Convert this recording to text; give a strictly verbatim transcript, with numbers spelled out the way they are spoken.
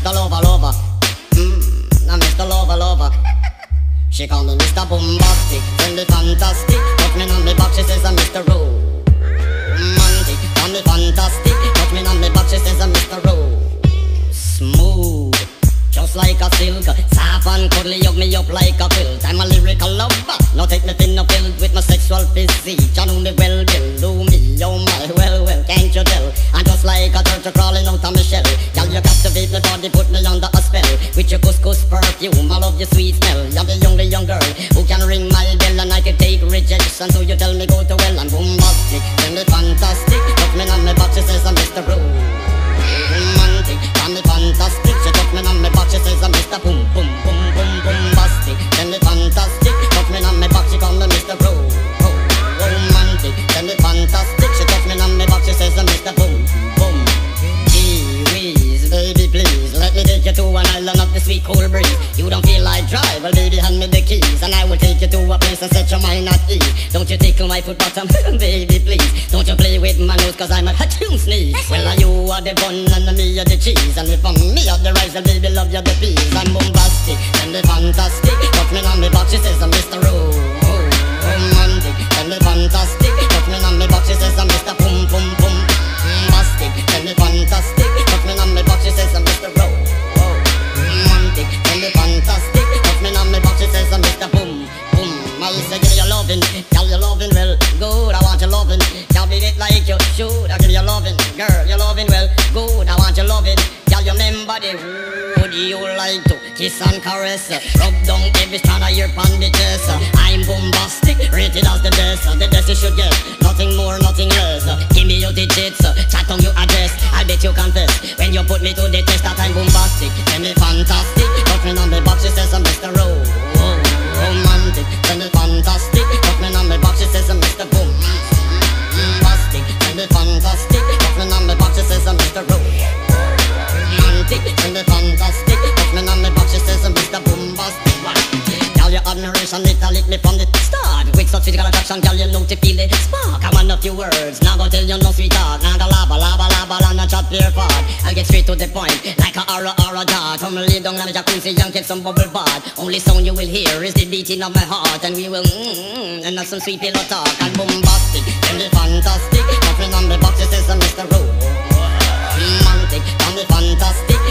Mister Lover Lover. Mmm, now Mister Lover Lover. She call me Mister Boombastic, tell me fantastic. Touch me on me back, she says I'm Mister Romantic. Call me fantastic, touch me on me back, she says I'm Mister Smooth, just like a silk. Soft and cuddly, hug me up like a quilt. I'm a lyrical lover, now take me thin or filled with my sexual physique. You know me well, Bill, do me, oh my, well, well, can't you tell? I'm just like a turtle crawling out of my shell. Girl, you captivate me body, put me under a spell. With your couscous perfume, I love your sweet smell. You're the only young girl who can ring my bell, and I can take rejection. So you tell me go to well, I'm boombastic, tell me fantastic. Touch me on me back, she says I'm Mister Romantic. Tell me fantastic, she touch me on me back, she says I'm Mister Boom, boom, boom, boom, boombastic. Tell me fantastic, touch me on me back, she call me Mister Ro, Ro, romantic. Tell me fantastic, she touch me on me back, she says I'm Mister Boom, boom. Gee whiz, baby please, let me take you to an island of the sweet cool breeze. You don't feel like drive, well baby hand me the keys, and I will take you to a place and set your mind at ease. Don't you tickle my foot bottom, baby please. Don't you play with my nose, cause I'm a hatchoon sneeze. Well you are the bun and me are the cheese, and if I'm me are the rice, and baby love you the peas. I'm boombastic, and the fantastic. Touch me on me back, she says I'm Mister Ro, romantic. And the fantastic, touch me on me back, she says I'm Mister Boom, boom, boom, boombastic. And the fantastic, touch me on me back, she says I'm Mister Ro, romantic. And the fantastic, touch me on me back, she says I'm Mister Boom, boom. I say give you loving, girl you loving well, good. I want you loving, girl beat it like you should. I give you loving, girl you loving well, good. I want you loving, girl you remember the would you like to kiss and caress, rub down every strand of your pan the chest. I'm boombastic, rated as the best, the best you should get, nothing more, nothing less. Give me your digits, chat on your address, I bet you confess when you put me to the test that I'm boombastic. Tell me fantastic, touch me on the box, she says I'm Mister Ro, romantic. Tell me fantastic, touch me on the box, she says I'm Mister Boom, boombastic. Tell me fantastic, touch me on the box, she says I'm Mister Ro, romantic. Tell me fantastic, touch me on the box, she says I'm Mister Boombastic. Girl, your admiration, it lit me from the start. With such physical attraction, girl, you know to feel the spark. I want a few words, now go tell you no sweetheart. Now go laba, laba, laba, and a chat pure fart. I'll get straight to the point, like a aura, aura dart. Come lay down on the jacuzzi and get some bubble bath. Only sound you will hear is the beating of my heart, and we will mmm, and have some sweet pillow talk. And boombastic, tell me fantastic, touch me on the box, she says I'm Mister Ro, romantic. Tell me fantastic,